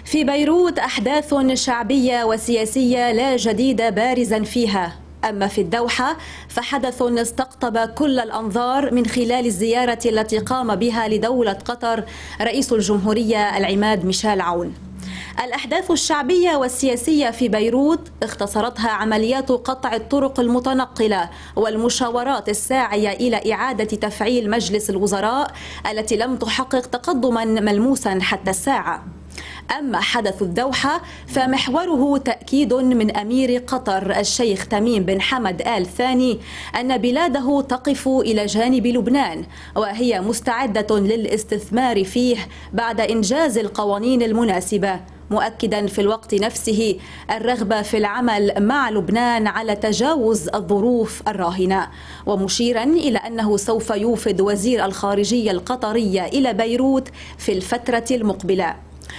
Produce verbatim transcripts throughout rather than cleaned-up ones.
في بيروت أحداث شعبية وسياسية لا جديد بارزا فيها. أما في الدوحة فحدث استقطب كل الأنظار من خلال الزيارة التي قام بها لدولة قطر رئيس الجمهورية العماد ميشيل عون. الأحداث الشعبية والسياسية في بيروت اختصرتها عمليات قطع الطرق المتنقلة والمشاورات الساعية إلى إعادة تفعيل مجلس الوزراء التي لم تحقق تقدما ملموسا حتى الساعة. أما حدث الدوحة فمحوره تأكيد من أمير قطر الشيخ تميم بن حمد آل ثاني أن بلاده تقف إلى جانب لبنان وهي مستعدة للاستثمار فيه بعد إنجاز القوانين المناسبة، مؤكدا في الوقت نفسه الرغبة في العمل مع لبنان على تجاوز الظروف الراهنة، ومشيرا إلى أنه سوف يوفد وزير الخارجية القطرية إلى بيروت في الفترة المقبلة.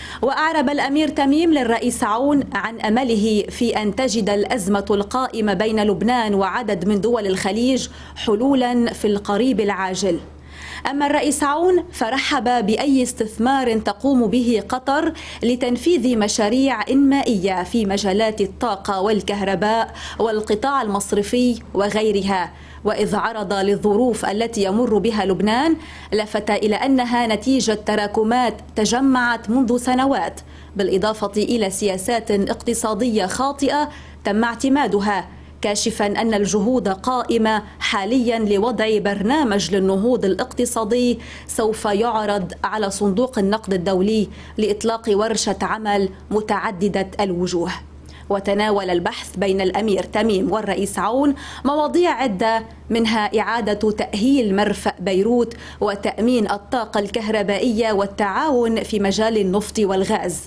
وأعرب الأمير تميم للرئيس عون عن أمله في أن تجد الأزمة القائمة بين لبنان وعدد من دول الخليج حلولا في القريب العاجل. أما الرئيس عون فرحب بأي استثمار تقوم به قطر لتنفيذ مشاريع إنمائية في مجالات الطاقة والكهرباء والقطاع المصرفي وغيرها، وإذ عرض للظروف التي يمر بها لبنان لفت إلى أنها نتيجة تراكمات تجمعت منذ سنوات، بالإضافة إلى سياسات اقتصادية خاطئة تم اعتمادها، كاشفا أن الجهود قائمة حاليا لوضع برنامج للنهوض الاقتصادي سوف يعرض على صندوق النقد الدولي لإطلاق ورشة عمل متعددة الوجوه. وتناول البحث بين الأمير تميم والرئيس عون مواضيع عدة، منها إعادة تأهيل مرفأ بيروت وتأمين الطاقة الكهربائية والتعاون في مجال النفط والغاز.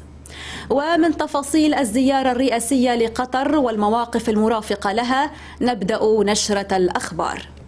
ومن تفاصيل الزيارة الرئاسية لقطر والمواقف المرافقة لها نبدأ نشرة الأخبار.